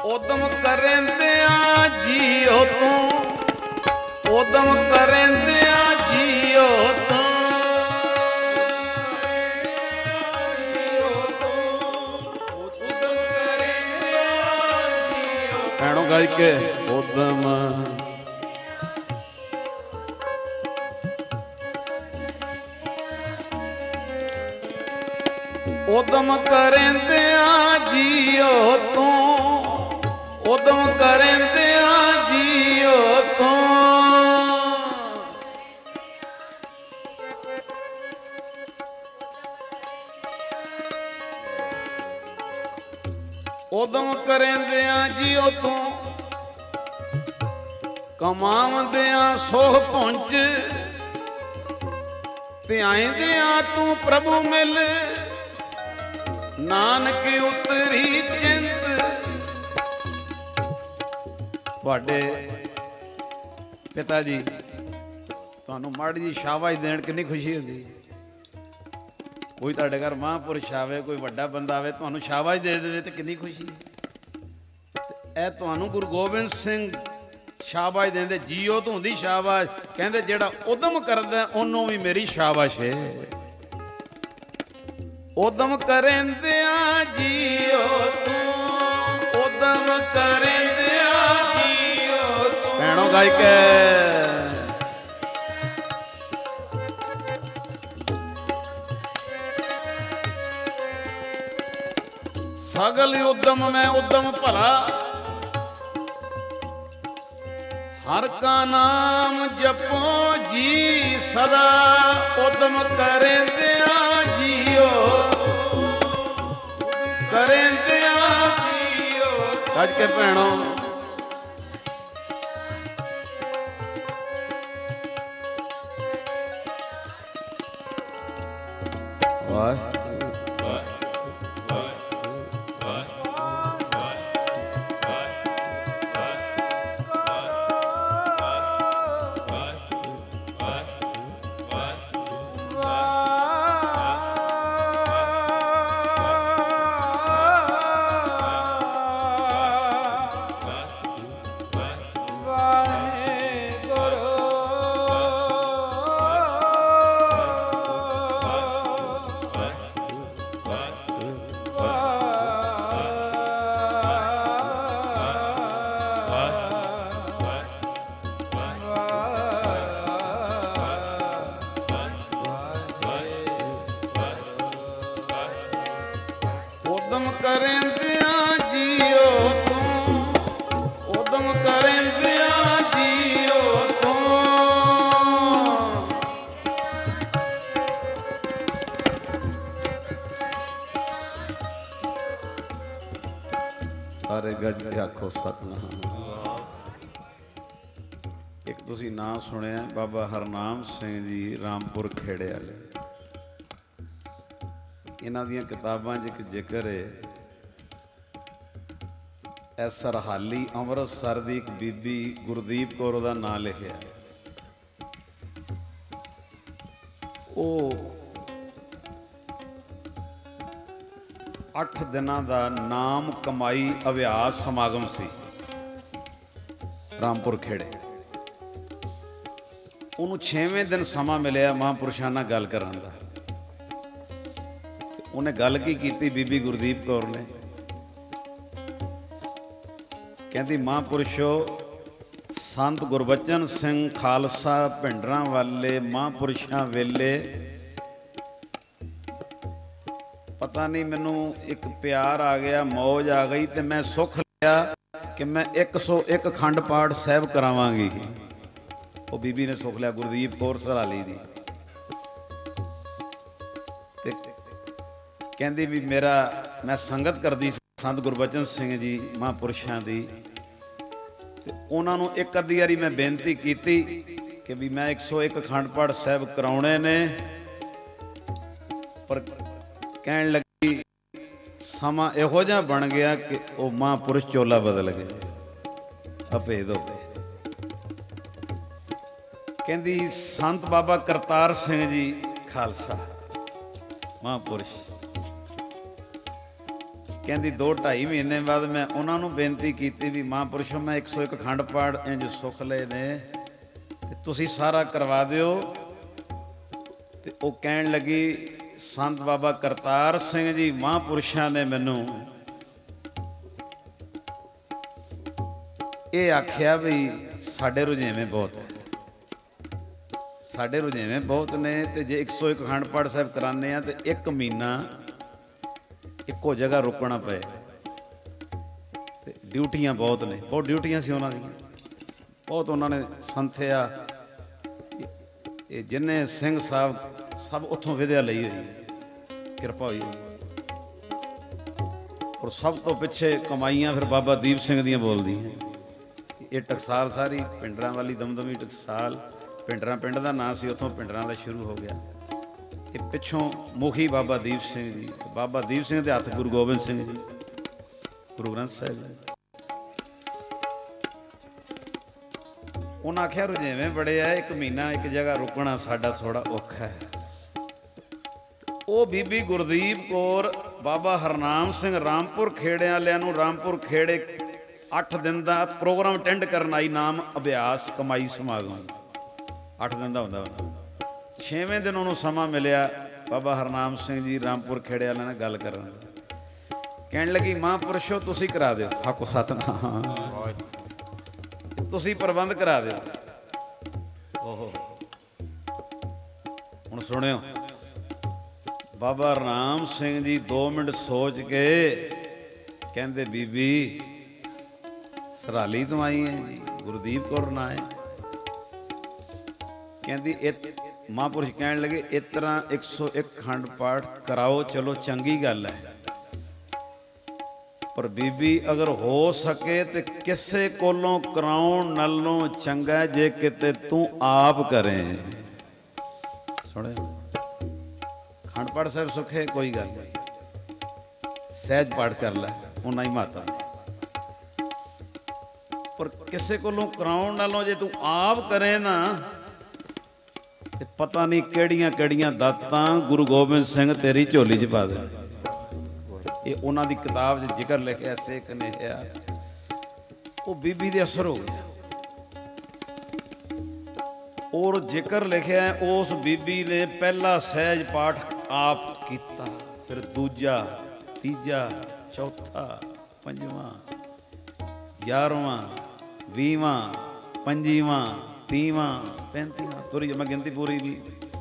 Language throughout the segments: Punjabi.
उदम करेंदिया जियो तू, उदम करेंदिया जियो तू, भैनों गाय के उदम उदम करेंदिया जियो तू, उदम करेंदिया जियो तू, उदम करेंदिया जियो तू, कमावदिया सोह पहुंच, ते आइंदिया तू प्रभु मिल, नानक उतरी चिंत। तुहाडे पिता जी तुहानू माड़ी जी शाबाश देण कितनी खुशी होती। कोई तुहाडे घर महापुरुष आवे, कोई वड्डा बंदा आवे, तुहानू शाबाश दे दे तो कितनी खुशी है। तुहानू गुरु गोबिंद सिंह शाबाश देंदे, जियो तो हुंदी शाबाश, कहंदे जेड़ा उदम करदा ओनू भी मेरी शाबाश है। उदम करेंदिया जियो तू, उदम करेंदिया जियो तू, भैनों गाय के सगल उद्यम में उद्यम भला, हर का नाम जपो जी सदा, उद्यम करेंदिया जियो, करेंदिया जियो। कज के भैनों वाह सारे गज के आखो सतनाम। एक तुसी नाम सुनिया बाबा हरनाम सिंह जी रामपुर खेड़े वाले, इन्हां दियां किताबां च एक जिक्र है, ए सरहाली अमृतसर दी एक बीबी गुरदीप कौर दा नाम लिखिया। ओ 8 दिनों का नाम कमाई अभ्यास समागम सी रामपुर खेड़े। उन्होंने 6वें दिन समा मिलिया महापुरुषों नाल गल करन दा। उन्हें गल की बीबी गुरदीप कौर ने, कहती महापुरुषो संत गुरबचन सिंह खालसा भिंडरां वाले महापुरुषों वेले पता नहीं मैनू एक प्यार आ गया, मौज आ गई, तो मैं सुख लिया कि मैं 101 खंड पाठ साहब करावांगी। वो बीबी ने सुख लिया, गुरदीप कौर सराली दी। कहती भी मेरा मैं संगत करती संत गुरबचन सिंह जी महापुरुषों की, उन्होंने एक अद्धी वारी मैं बेनती की कि भी मैं 101 खंड पाठ साहब कराने ने, पर कहन लगी समा इहो जिहा बन गया कि वह महापुरुष चोला बदल गए, अभेद हो गए। कहती संत बाबा करतार सिंह जी खालसा महापुरुष, ਕਹਿੰਦੀ 2-2.5 ਮਹੀਨੇ ਬਾਅਦ ਮੈਂ ਉਹਨਾਂ ਨੂੰ ਬੇਨਤੀ ਕੀਤੀ ਵੀ ਮਹਾਂਪੁਰਸ਼ੋ ਮੈਂ 101 ਅਖੰਡ ਪਾਠ ਇੰਜ ਸੁੱਖ ਲਏ ਨੇ ਤੇ ਤੁਸੀਂ ਸਾਰਾ ਕਰਵਾ ਦਿਓ। ਤੇ ਉਹ ਕਹਿਣ ਲੱਗੀ ਸੰਤ ਬਾਬਾ ਕਰਤਾਰ ਸਿੰਘ ਜੀ ਮਹਾਂਪੁਰਸ਼ਾਂ ਨੇ ਮੈਨੂੰ ਇਹ ਆਖਿਆ ਵੀ ਸਾਡੇ ਰੁਝੇਵੇਂ ਬਹੁਤ ਹੈ, ਸਾਡੇ ਰੁਝੇਵੇਂ ਬਹੁਤ ਨੇ ਤੇ ਜੇ 101 ਅਖੰਡ ਪਾਠ ਸਾਹਿਬ ਕਰਾਉਂਦੇ ਆ ਤੇ 1 ਮਹੀਨਾ ਇੱਕੋ ਜਗ੍ਹਾ ਰੁਕਣਾ ਪਏ ਤੇ ਡਿਊਟੀਆਂ ਬਹੁਤ ਨੇ, ਬਹੁਤ ਡਿਊਟੀਆਂ ਸੀ ਉਹਨਾਂ ਦੀਆਂ, ਬਹੁਤ ਉਹਨਾਂ ਨੇ ਸੰਥਿਆ। ਇਹ ਜਿੰਨੇ ਸਿੰਘ ਸਾਹਿਬ ਸਭ ਉੱਥੋਂ ਵਿਦਿਆ ਲਈ ਹੋਈ ਹੈ, ਕਿਰਪਾ ਹੋਈ ਔਰ ਸਭ ਤੋਂ ਪਿੱਛੇ ਕਮਾਈਆਂ ਫਿਰ ਬਾਬਾ ਦੀਪ ਸਿੰਘ ਦੀਆਂ ਬੋਲਦੀਆਂ। ਇਹ ਟਕਸਾਲ ਸਾਰੀ ਪਿੰਡਰਾਂ ਵਾਲੀ ਦਮਦਮੀ ਟਕਸਾਲ, ਪਿੰਡਰਾਂ ਪਿੰਡ ਦਾ ਨਾਂ ਸੀ, ਉੱਥੋਂ ਪਿੰਡਰਾਂ ਦਾ ਸ਼ੁਰੂ ਹੋ ਗਿਆ। ਇਹ ਪਿੱਛੋਂ ਮੁਖੀ ਬਾਬਾ ਦੀਪ ਸਿੰਘ ਜੀ, ਬਾਬਾ ਦੀਪ ਸਿੰਘ ਦੇ ਹੱਥ ਗੁਰੂ ਗੋਬਿੰਦ ਸਿੰਘ ਜੀ, ਗੁਰੂ ਗ੍ਰੰਥ ਸਾਹਿਬ ਜੀ। ਉਹਨਾਂ ਆਖਿਆ ਰੁਝੇਵੇਂ ਬੜੇ ਆ, 1 ਮਹੀਨਾ ਇੱਕ ਜਗ੍ਹਾ ਰੁਕਣਾ ਸਾਡਾ ਥੋੜਾ ਔਖਾ ਹੈ। ਉਹ ਬੀਬੀ ਗੁਰਦੀਪ ਕੌਰ ਬਾਬਾ ਹਰਨਾਮ ਸਿੰਘ ਰਾਮਪੁਰ ਖੇੜੇ ਵਾਲਿਆਂ ਨੂੰ ਰਾਮਪੁਰ ਖੇੜੇ 8 ਦਿਨ ਦਾ ਪ੍ਰੋਗਰਾਮ ਅਟੈਂਡ ਕਰਨ ਆਈ, ਨਾਮ ਅਭਿਆਸ ਕਮਾਈ ਸਮਾਗਮ। 8 ਦਿਨ ਦਾ ਹੁੰਦਾ ਹੁੰਦਾ। 6ਵੇਂ ਦਿਨ ਉਹਨੂੰ ਸਮਾਂ ਮਿਲਿਆ ਬਾਬਾ ਹਰਨਾਮ ਸਿੰਘ ਜੀ ਰਾਮਪੁਰ ਖੇੜੇ ਵਾਲਿਆਂ ਨਾਲ ਗੱਲ ਕਰਨ ਦਾ। ਕਹਿਣ ਲੱਗੀ ਮਹਾਂਪੁਰਸ਼ੋ ਤੁਸੀਂ ਕਰਾ ਦਿਓ, ਆਖੋ ਸਤਿਨਾਮ, ਤੁਸੀਂ ਪ੍ਰਬੰਧ ਕਰਾ ਦਿਓ। ਓਹੋ ਹੁਣ ਸੁਣਿਓ, ਬਾਬਾ ਹਰਨਾਮ ਸਿੰਘ ਜੀ 2 ਮਿੰਟ ਸੋਚ ਕੇ ਕਹਿੰਦੇ ਬੀਬੀ ਸਰਾਲੀ ਤੋਂ ਆਈ ਹੈ ਜੀ, ਗੁਰਦੀਪ ਕੌਰ ਨਾਂ ਹੈ। ਕਹਿੰਦੀ ਇਹ ਮਹਾਂਪੁਰਸ਼ ਕਹਿਣ ਲੱਗੇ ਇਸ ਤਰ੍ਹਾਂ 101 ਅਖੰਡ ਪਾਠ ਕਰਾਓ, ਚਲੋ ਚੰਗੀ ਗੱਲ ਹੈ, ਪਰ ਬੀਬੀ ਅਗਰ ਹੋ ਸਕੇ ਤੇ ਕਿਸੇ ਕੋਲੋਂ ਕਰਾਉਣ ਨਾਲੋਂ ਚੰਗਾ ਜੇ ਕਿਤੇ ਤੂੰ ਆਪ ਕਰੇ। ਸੁਣਿਓ, ਅਖੰਡ ਪਾਠ ਸਾਹਿਬ ਸੁੱਖੇ ਕੋਈ ਗੱਲ ਨਹੀਂ, ਸਹਿਜ ਪਾਠ ਕਰ ਲੈ, ਉਹਨਾਂ ਹੀ ਮਾਤਾ, ਪਰ ਕਿਸੇ ਕੋਲੋਂ ਕਰਾਉਣ ਨਾਲੋਂ ਜੇ ਤੂੰ ਆਪ ਕਰੇ ਨਾ ਤੇ ਪਤਾ ਨਹੀਂ ਕਿਹੜੀਆਂ ਕਿਹੜੀਆਂ ਦਾਤਾਂ ਗੁਰੂ ਗੋਬਿੰਦ ਸਿੰਘ ਤੇਰੀ ਝੋਲੀ 'ਚ ਪਾ ਦੇ। ਇਹ ਉਹਨਾਂ ਦੀ ਕਿਤਾਬ 'ਚ ਜ਼ਿਕਰ ਲਿਖਿਆ, ਸੇਖ ਨੇ ਕਿਹਾ, ਉਹ ਬੀਬੀ ਦੇ ਅਸਰ ਹੋ ਗਿਆ ਔਰ ਜ਼ਿਕਰ ਲਿਖਿਆ ਉਸ ਬੀਬੀ ਨੇ ਪਹਿਲਾ ਸਹਿਜ ਪਾਠ ਆਪ ਕੀਤਾ, ਫਿਰ ਦੂਜਾ, ਤੀਜਾ, ਚੌਥਾ, 5ਵਾਂ, 11ਵਾਂ, 20ਵਾਂ, 25ਵਾਂ, 30ਵਾਂ, 35ਵਾਂ, ਤੁਰੀ ਮੈਂ ਗਿਣਤੀ ਪੂਰੀ ਵੀ।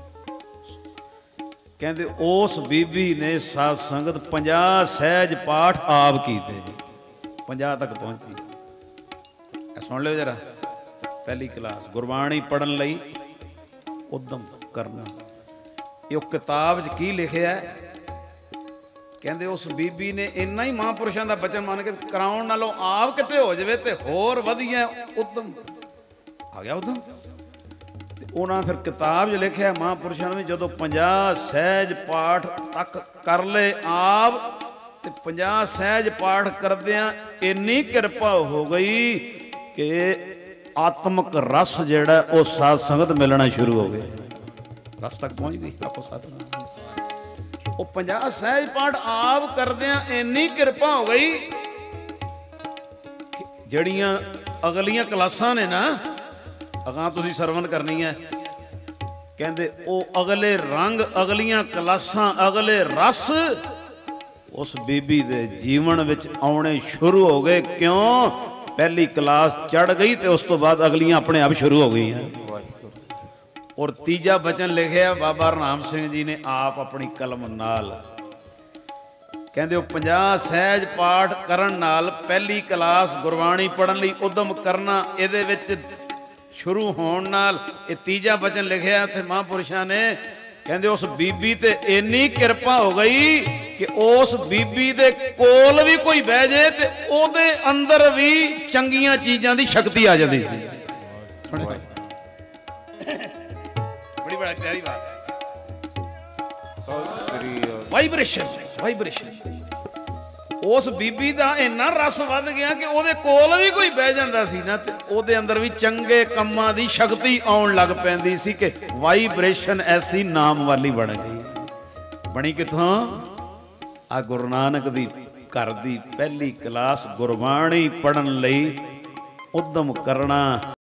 ਕਹਿੰਦੇ ਉਸ ਬੀਬੀ ਨੇ ਸਾਧ ਸੰਗਤ 50 ਸਹਿਜ ਪਾਠ ਆਪ ਕੀਤੇ ਜੀ, 50 ਤੱਕ ਪਹੁੰਚੀ। ਸੁਣ ਲਿਓ ਜਰਾ, ਪਹਿਲੀ ਕਲਾਸ ਗੁਰਬਾਣੀ ਪੜ੍ਹਨ ਲਈ ਉਦਮ ਕਰਨਾ। ਇਹ ਕਿਤਾਬ 'ਚ ਕੀ ਲਿਖਿਆ, ਕਹਿੰਦੇ ਉਸ ਬੀਬੀ ਨੇ ਇੰਨਾ ਹੀ ਮਹਾਂਪੁਰਸ਼ਾਂ ਦਾ ਬਚਨ ਮੰਨ ਕੇ ਕਰਾਉਣ ਨਾਲੋਂ ਆਪ ਕਿਤੇ ਹੋ ਜਾਵੇ ਤੇ ਹੋਰ ਵਧੀਆ ਉਦਮ ਆ ਗਿਆ। ਉਦਮ ਉਹਨਾਂ ਫਿਰ ਕਿਤਾਬ 'ਚ ਲਿਖਿਆ ਮਹਾਂਪੁਰਸ਼ਾਂ ਨੇ ਜਦੋਂ 50 ਸਹਿਜ ਪਾਠ ਤੱਕ ਕਰ ਲਏ ਆਪ ਤੇ 50 ਸਹਿਜ ਪਾਠ ਕਰਦਿਆਂ ਇੰਨੀ ਕਿਰਪਾ ਹੋ ਗਈ ਕਿ ਆਤਮਕ ਰਸ ਜਿਹੜਾ ਉਹ ਸਾਧ ਸੰਗਤ ਮਿਲਣਾ ਸ਼ੁਰੂ ਹੋ ਗਿਆ, ਰਸ ਤੱਕ ਪਹੁੰਚ ਗਈ। ਆਪੋ ਸਤਿਨਾਮ। ਉਹ 50 ਸਹਿਜ ਪਾਠ ਆਪ ਕਰਦਿਆਂ ਇੰਨੀ ਕਿਰਪਾ ਹੋ ਗਈ, ਜਿਹੜੀਆਂ ਅਗਲੀਆਂ ਕਲਾਸਾਂ ਨੇ ਨਾ ਅਗਾਂ ਤੁਸੀਂ ਸਰਵਣ ਕਰਨੀ ਹੈ, ਕਹਿੰਦੇ ਉਹ ਅਗਲੇ ਰੰਗ, ਅਗਲੀਆਂ ਕਲਾਸਾਂ, ਅਗਲੇ ਰਸ ਉਸ ਬੀਬੀ ਦੇ ਜੀਵਨ ਵਿੱਚ ਆਉਣੇ ਸ਼ੁਰੂ ਹੋ ਗਏ। ਕਿਉਂ? ਪਹਿਲੀ ਕਲਾਸ ਚੜ ਗਈ ਤੇ ਉਸ ਤੋਂ ਬਾਅਦ ਅਗਲੀਆਂ ਆਪਣੇ ਆਪ ਸ਼ੁਰੂ ਹੋ ਗਈਆਂ। ਔਰ ਤੀਜਾ ਬਚਨ ਲਿਖਿਆ ਬਾਬਾ ਹਰਨਾਮ ਸਿੰਘ ਜੀ ਨੇ ਆਪ ਆਪਣੀ ਕਲਮ ਨਾਲ, ਕਹਿੰਦੇ ਉਹ 50 ਸਹਿਜ ਪਾਠ ਕਰਨ ਨਾਲ ਪਹਿਲੀ ਕਲਾਸ ਗੁਰਬਾਣੀ ਪੜ੍ਹਨ ਲਈ ਉਦਮ ਕਰਨਾ, ਇਹਦੇ ਵਿੱਚ ਸ਼ੁਰੂ ਹੋਣ ਨਾਲ ਇਹ ਤੀਜਾ ਬਚਨ ਲਿਖਿਆ ਉੱਥੇ ਮਹਾਂਪੁਰਸ਼ਾਂ ਨੇ। ਕਹਿੰਦੇ ਉਸ ਬੀਬੀ ਤੇ ਇੰਨੀ ਕਿਰਪਾ ਹੋ ਗਈ ਕਿ ਉਸ ਬੀਬੀ ਦੇ ਕੋਲ ਵੀ ਕੋਈ ਬਹਿ ਜਾਏ ਤੇ ਉਹਦੇ ਅੰਦਰ ਵੀ ਚੰਗੀਆਂ ਚੀਜ਼ਾਂ ਦੀ ਸ਼ਕਤੀ ਆ ਜਾਂਦੀ ਸੀ। ਬੜੀ ਬੜਾ ਪਿਆਰੀ ਬਾਤ ਹੈ, ਵਾਈਬ੍ਰੇਸ਼ਨ, ਵਾਈਬ੍ਰੇਸ਼ਨ। ਉਸ ਬੀਬੀ ਦਾ ਇੰਨਾ ਰਸ ਵੱਧ ਗਿਆ ਕਿ ਉਹਦੇ ਕੋਲ ਵੀ ਕੋਈ ਬਹਿ ਜਾਂਦਾ ਸੀ ਨਾ ਤੇ ਉਹਦੇ ਅੰਦਰ ਵੀ ਚੰਗੇ ਕੰਮਾਂ ਦੀ ਸ਼ਕਤੀ ਆਉਣ ਲੱਗ ਪੈਂਦੀ ਸੀ ਕਿ ਵਾਈਬ੍ਰੇਸ਼ਨ ਐਸੀ ਨਾਮ ਵਾਲੀ ਬਣ ਗਈ। ਬਣੀ ਕਿੱਥੋਂ? ਆ ਗੁਰੂ ਨਾਨਕ ਦੀ घर की पहली क्लास गुरबाणी पढ़न लई उद्यम करना।